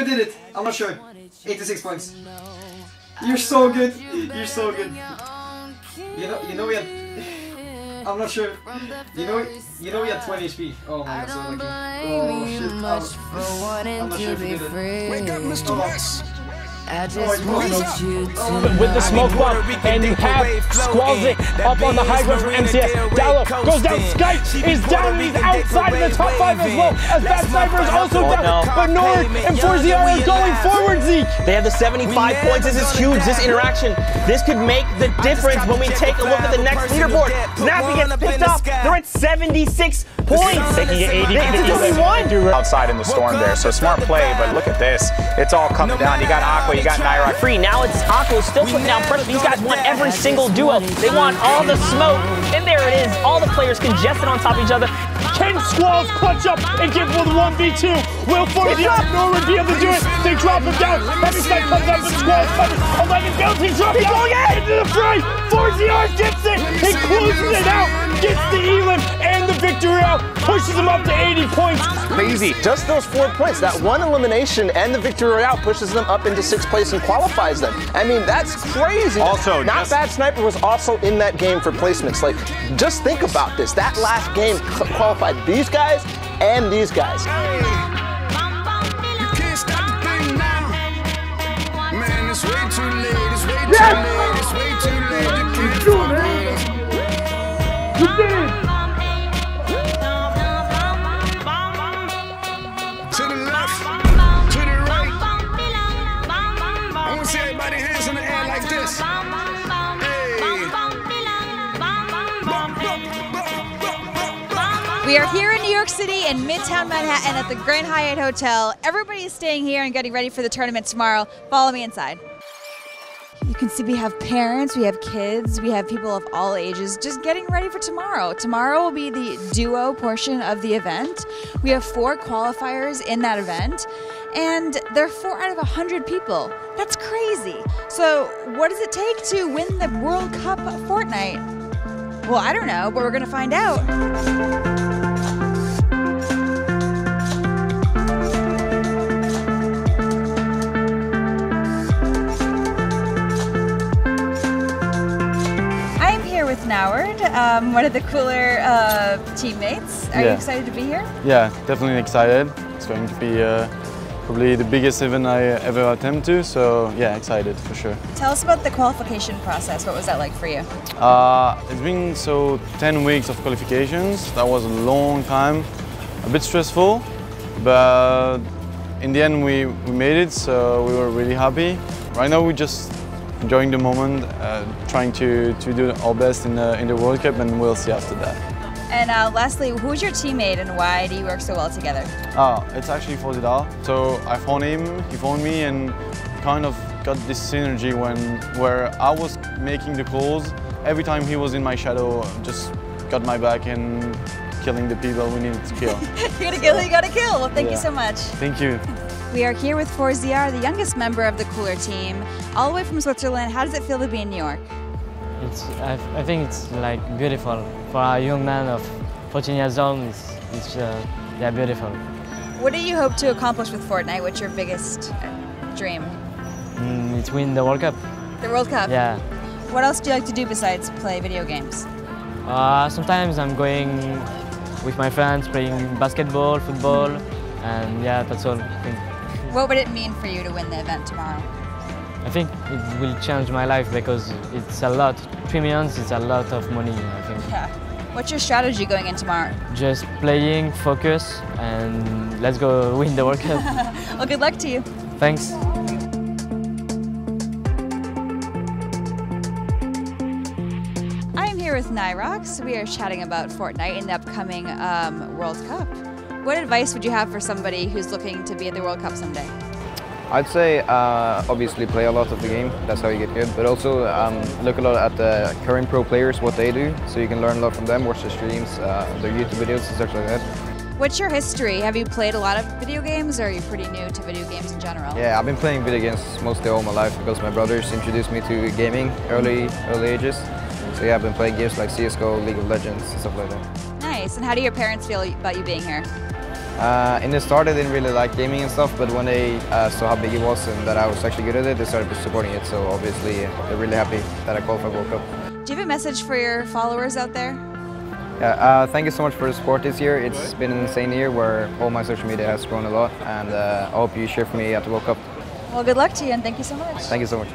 we did it. I'm not sure. 86 points. You're so good. You're so good. You know we had. I'm not sure. You know we had 20 HP. Oh my god, so lucky. Oh shit. I'm not sure if we did it. Wake up, Mr. West. With the smoke bomb, and you have Squallzik up on the high ground from MCS. Dallo goes down, Skype is down, and he's outside of the top 5 as well, as Bad Sniper is also down, but Nord and ForzZR are going forward, Zeke. They have the 75 points, this is huge, this interaction. This could make the difference when we take a look at the next leaderboard. Snappy gets picked up, they're at 76 points. They can get 80 outside in the storm there, so smart play, but look at this. It's all coming down. You got Aqua, you got Nyrox. Free. Now it's Aqua still putting down pressure. These guys want every single duo. They want all the smoke. And there it is. All the players congested on top of each other. Can Squalls clutch up and give with 1v2? Will ForzZR Norwood be able to do it? They drop him down. Heavy Snipe comes up and Squalls covers. 11 kills. He drops down into the fray. ForzZR gets it. He closes it out. Gets the Elim and the victory out. Pushes him up to 80 points. Crazy. Just those 4 points. That one elimination and the victory royale pushes them up into 6th place and qualifies them. I mean, that's crazy. Also, Not Bad Sniper was also in that game for placements. Like, just think about this. That last game qualified these guys and these guys. You can't stop the thing now. Man, it's way too late. It's way too late. It's way too late. You can't stop it. You did it. To the left, to the right. I want to see everybody hands in the air like this. We are here in New York City in Midtown Manhattan at the Grand Hyatt Hotel. Everybody is staying here and getting ready for the tournament tomorrow. Follow me inside. You can see we have parents, we have kids, we have people of all ages just getting ready for tomorrow. Tomorrow will be the duo portion of the event. We have 4 qualifiers in that event, and there are 4 out of 100 people. That's crazy. So what does it take to win the World Cup Fortnite? Well, I don't know, but we're gonna find out. With Noward, one of the cooler teammates. Are you excited to be here? Yeah, definitely excited. It's going to be probably the biggest event I ever attempt to, so yeah, excited for sure. Tell us about the qualification process. What was that like for you? It's been 10 weeks of qualifications. That was a long time, a bit stressful, but in the end we made it, so we were really happy. Right now we just enjoying the moment, trying to do our best in the World Cup, and we'll see after that. And lastly, who's your teammate and why do you work so well together? It's actually ForzZR. So I found him, he found me, and kind of got this synergy where I was making the calls. Every time he was in my shadow, just got my back and killing the people we needed to kill. You're gonna kill who you gotta kill. Well, thank you so much. Thank you. We are here with ForzZR, the youngest member of the Cooler team, all the way from Switzerland. How does it feel to be in New York? I think it's like beautiful for a young man of 14 years old. It's yeah, beautiful. What do you hope to accomplish with Fortnite? What's your biggest dream? It's win the World Cup. The World Cup. Yeah. What else do you like to do besides play video games? Sometimes I'm going with my friends, playing basketball, football, and yeah, that's all. I think. What would it mean for you to win the event tomorrow? I think it will change my life because it's a lot. 3 million is a lot of money, I think. Yeah. What's your strategy going in tomorrow? Just playing, focus, and let's go win the World Cup. Well, good luck to you. Thanks. I am here with Nyrox. We are chatting about Fortnite in the upcoming World Cup. What advice would you have for somebody who's looking to be at the World Cup someday? I'd say obviously play a lot of the game, that's how you get good, but also look a lot at the current pro players, what they do, so you can learn a lot from them, watch their streams, their YouTube videos and stuff like that. What's your history? Have you played a lot of video games, or are you pretty new to video games in general? Yeah, I've been playing video games mostly all my life because my brothers introduced me to gaming early ages. So yeah, I've been playing games like CSGO, League of Legends, and stuff like that. Nice. And how do your parents feel about you being here? In the start, I didn't really like gaming and stuff, but when they saw how big it was and that I was actually good at it, they started supporting it. So obviously, they're really happy that I qualified World Cup. Do you have a message for your followers out there? Yeah, thank you so much for the support this year. It's been an insane year where all my social media has grown a lot, and I hope you cheer for me at the World Cup. Well, good luck to you, and thank you so much. Thank you so much.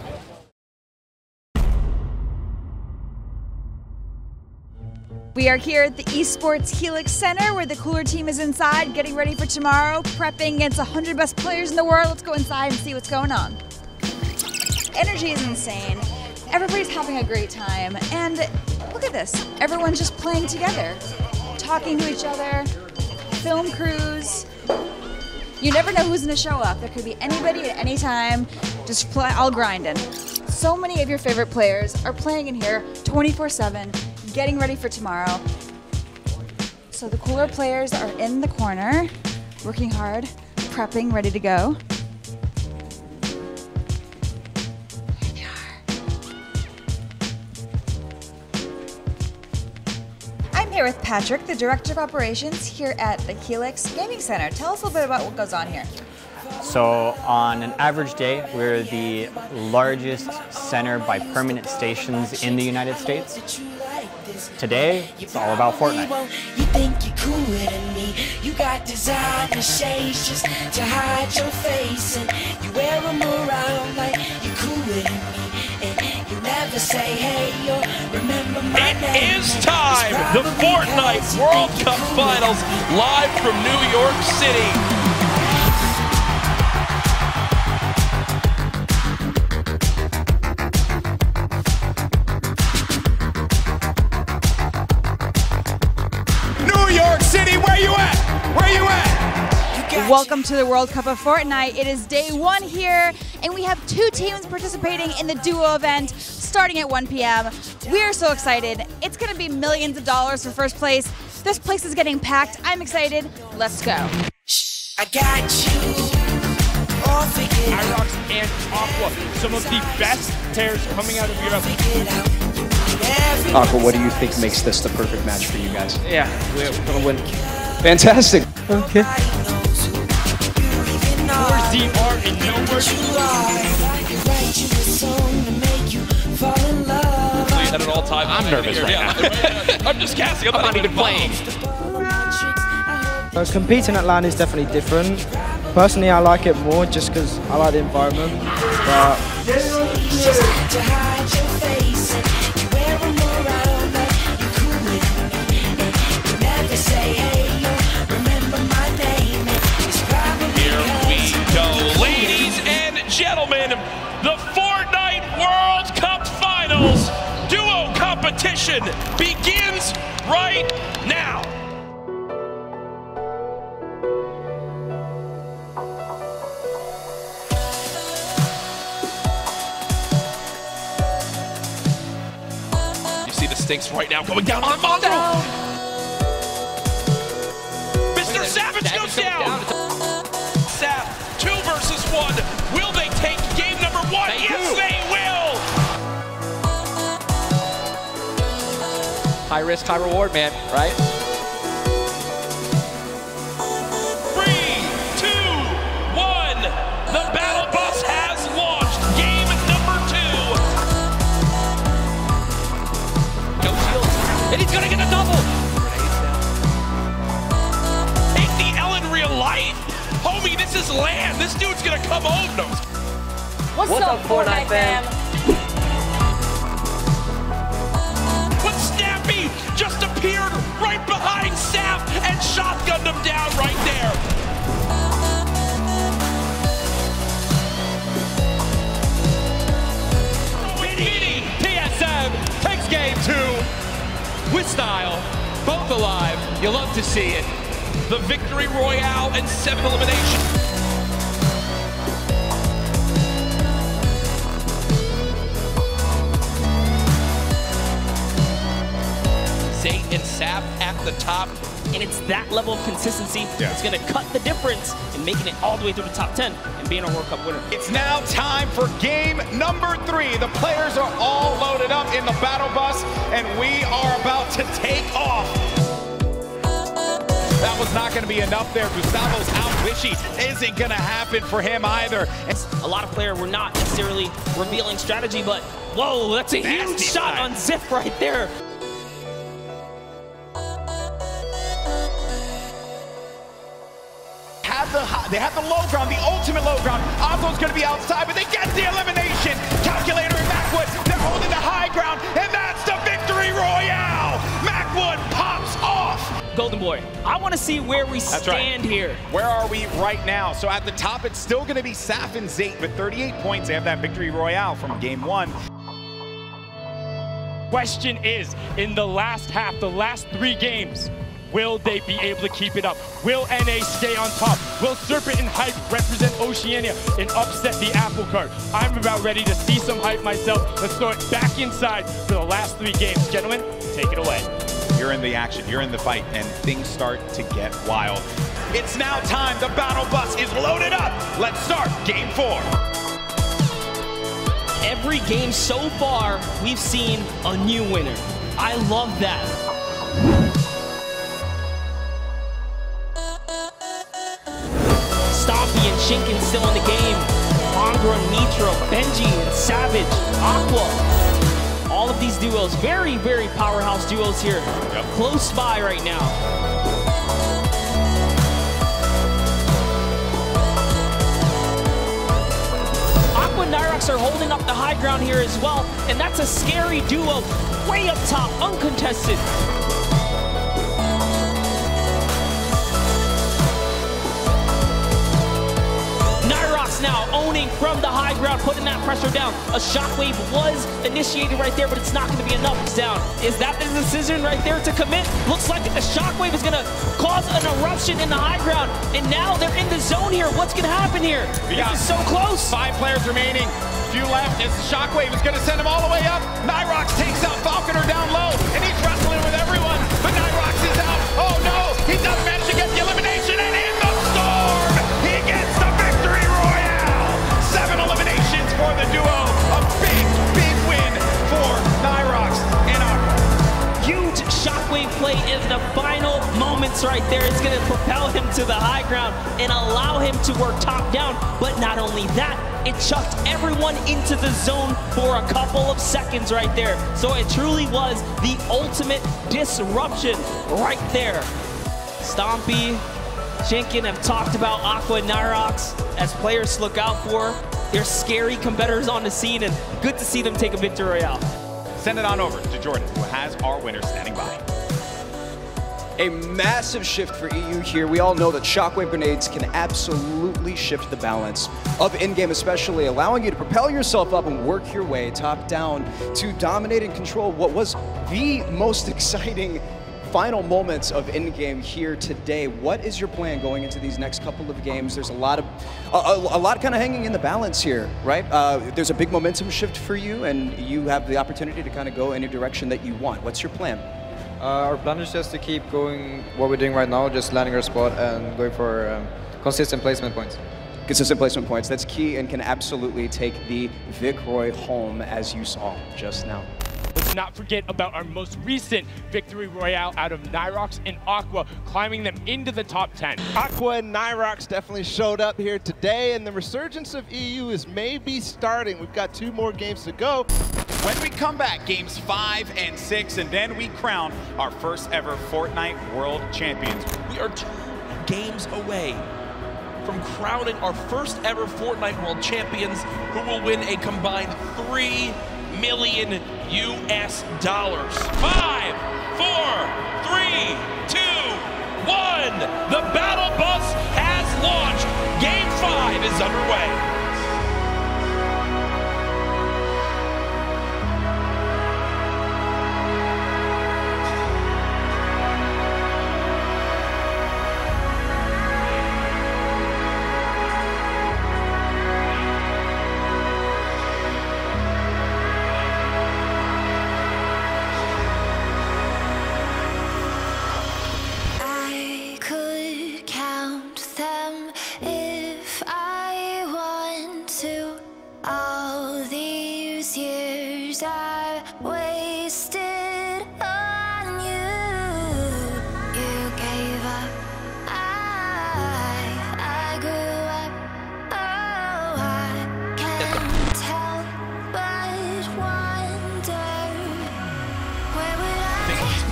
We are here at the Esports Helix Center where the Cooler team is inside getting ready for tomorrow, prepping against 100 best players in the world. Let's go inside and see what's going on. Energy is insane. Everybody's having a great time. And look at this. Everyone's just playing together, talking to each other, film crews. You never know who's going to show up. There could be anybody at any time, just all grinding. So many of your favorite players are playing in here 24/7. Getting ready for tomorrow. So the Cooler players are in the corner, working hard, prepping, ready to go. There they are. I'm here with Patrick, the Director of Operations here at the Helix Gaming Center. Tell us a little bit about what goes on here. So on an average day, we're the largest center by permanent stations in the United States. Today, it's all about Fortnite. You think you're cooler than me. You got designer shades just to hide your face, and you wear them around like you're cooler than me. And you never say hey or remember my name. It is time! The Fortnite World Cup Finals live from New York City. City, where you at? Where you at? Welcome to the World Cup of Fortnite. It is day one here, and we have 2 teams participating in the duo event starting at 1 p.m. We are so excited. It's going to be millions of dollars for first place. This place is getting packed. I'm excited. Let's go. I got you. Irox and Aqua, some of the best players coming out of Europe. Aqua, what do you think makes this the perfect match for you guys? Yeah, we're gonna win. Fantastic. Okay. ZR and nowhere At an all-time. I'm nervous right now. I'm just casting. I'm not even playing. Competing at LAN is definitely different. Personally, I like it more just because I like the environment. But gentlemen, the Fortnite World Cup Finals duo competition begins right now. You see the stinks right now going down on Mondo. Mr. Savage goes down. Sav, 2 versus 1. Will they take game number 1? Yes, they will! High risk, high reward, man, right? 3, 2, 1. The battle bus has launched. Game number 2. No shield. And he's gonna get a double! Ain't the Ellen real life? Homie, this is land. This dude's gonna come home. No. What's up, Fortnite fam? But Snappy just appeared right behind Sap and shotgunned him down right there. Vinny TSM takes game 2 with style, both alive. You love to see it. The victory royale and 7 elimination. Zayt and Sap at the top. And it's that level of consistency that's going to cut the difference in making it all the way through the top 10 and being a World Cup winner. It's now time for game number 3. The players are all loaded up in the battle bus, and we are about to take off. That was not going to be enough there. Gustavo's out wishy isn't going to happen for him either. A lot of players were not necessarily revealing strategy, but whoa, that's a huge shot on Ziff right there. They have the low ground, the ultimate low ground. Ozzo's going to be outside, but they get the elimination. Calculator and Macwood, they're holding the high ground, and that's the victory royale. Macwood pops off. Golden Boy, I want to see where we stand here. Where are we right now? So at the top, it's still going to be Saf and Zayt with 38 points. They have that victory royale from game 1. Question is, in the last half, the last 3 games, will they be able to keep it up? Will NA stay on top? Will Serpent and Hype represent Oceania and upset the apple cart? I'm about ready to see some hype myself. Let's throw it back inside for the last 3 games. Gentlemen, take it away. You're in the action, you're in the fight, and things start to get wild. It's now time. The battle bus is loaded up. Let's start game 4. Every game so far, we've seen a new winner. I love that. Stompy and Shinken still in the game. Mongra and Nitro, Benji and Savage, Aqua. All of these duos, very, very powerhouse duos here. Yep. Close by right now. Aqua and Nyrox are holding up the high ground here as well, and that's a scary duo. Way up top, uncontested. Now owning from the high ground, putting that pressure down. A shockwave was initiated right there, but it's not going to be enough. It's down. Is that the decision right there to commit? Looks like a shockwave is going to cause an eruption in the high ground, and now they're in the zone here. What's going to happen here? This is so close. 5 players remaining. Few left as the shockwave is going to send him all the way up. Nyrox takes out Falconer down low, and he's wrestling with everyone, but Nyrox is out. Oh no, he doesn't manage to get the elimination, and in the storm, he gets the victory royale. 7 eliminations for the duo. A big, big win for Nyrox and Aqua. Huge shockwave play in the final moments right there. It's going to propel him to the high ground and allow him to work top down. But not only that, it chucked everyone into the zone for a couple of seconds right there. So it truly was the ultimate disruption right there. Stompy, Shinken have talked about Aqua and Nyrox as players to look out for. They're scary competitors on the scene, and good to see them take a victory royale. Send it on over to Jordan, who has our winner standing by. A massive shift for EU here. We all know that shockwave grenades can absolutely shift the balance of in-game, especially allowing you to propel yourself up and work your way top down to dominate and control what was the most exciting final moments of in-game here today. What is your plan going into these next couple of games? There's a lot kind of hanging in the balance here, right? There's a big momentum shift for you, and you have the opportunity to kind of go any direction that you want. What's your plan? Our plan is just to keep going what we're doing right now, just landing our spot and going for consistent placement points. Consistent placement points, that's key and can absolutely take the Vic Roy home, as you saw just now. Let's not forget about our most recent victory royale out of Nyrox and Aqua, climbing them into the top 10. Aqua and Nyrox definitely showed up here today, and the resurgence of EU is maybe starting. We've got 2 more games to go. When we come back, games 5 and 6, and then we crown our first ever Fortnite World Champions. We are 2 games away from crowning our first ever Fortnite World Champions, who will win a combined $3 million US. 5, 4, 3, 2, 1. The battle bus has launched. Game 5 is underway.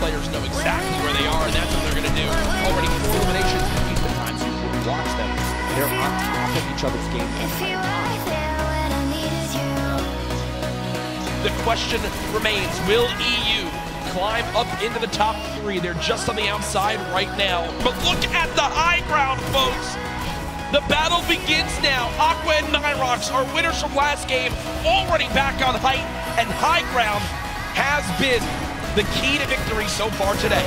players know exactly where they are, and that's what they're going to do. Already 4 eliminations, at least the times you watch them. They're on top of each other's game. The question remains, will EU climb up into the top 3? They're just on the outside right now. But look at the high ground, folks. The battle begins now. Aqua and Nyhrox are winners from last game, already back on height, and high ground has been the key to victory so far today.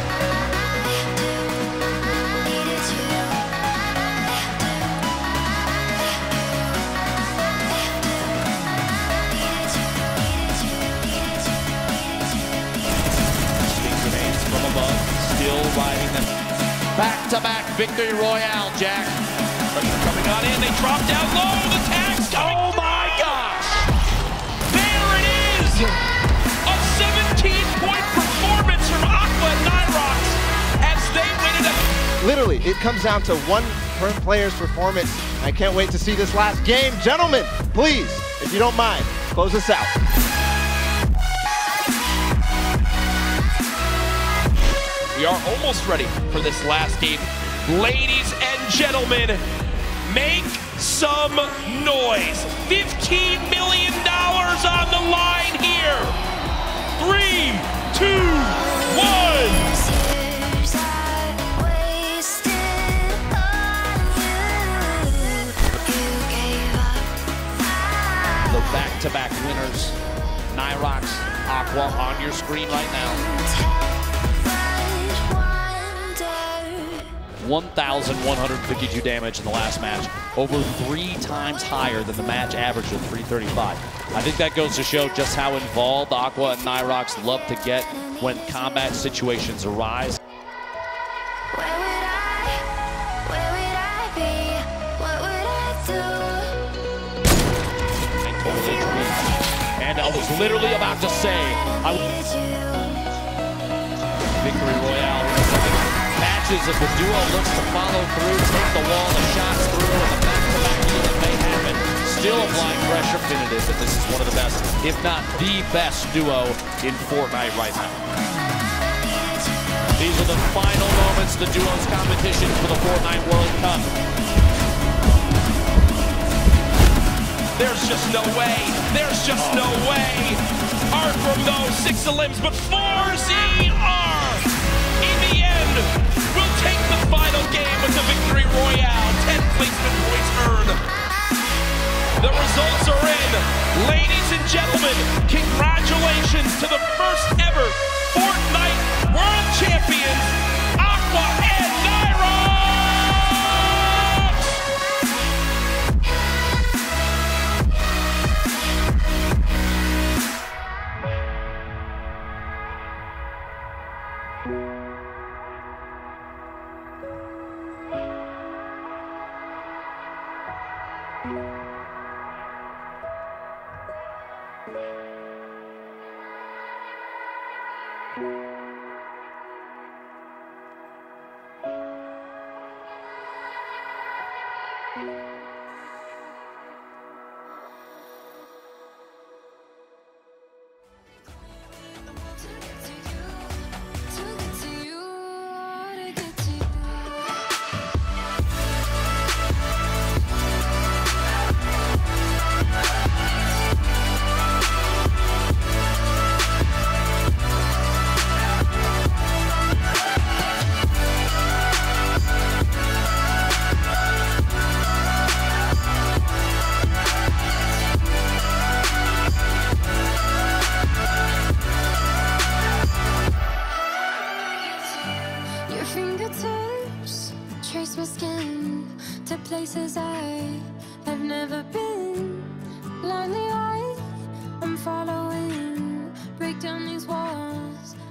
From above, still riding them. Back-to-back victory royale, Jack. Pressure coming on in, they drop down low, the tag's coming. Oh my gosh! There it is! A 17-point performance from Aqua and Nyhrox as they win it. Literally, it comes down to one player's performance. I can't wait to see this last game. Gentlemen, please, if you don't mind, close us out. We are almost ready for this last game. Ladies and gentlemen, make some noise. $15 million on the line here. 3, 2, 1. The back-to-back winners, Nyhrox, Aqua on your screen right now. 1,152 damage in the last match, over 3 times higher than the match average of 335. I think that goes to show just how involved Aqua and Nyhrox love to get when combat situations arise. Where would I be? What would I do? I totally agree. And I was literally about to say, victory royale. Matches of the duo looks to follow through, take the wall, the shots through, and the back-to-back unit may happen. Still applying pressure. Definitive that this is one of the best, if not the best duo in Fortnite right now. These are the final moments, the duos competition for the Fortnite World Cup. There's just no way. There's just no way. Art from those 6 limbs, but 4ZR in the end will take the final game with the victory royale. 10 placement points earned. The results are in. Ladies and gentlemen, congratulations to the first ever Fortnite World Champions, Aqua and Nyhrox! Trace my skin to places I have never been. Blindly I'm following. Break down these walls.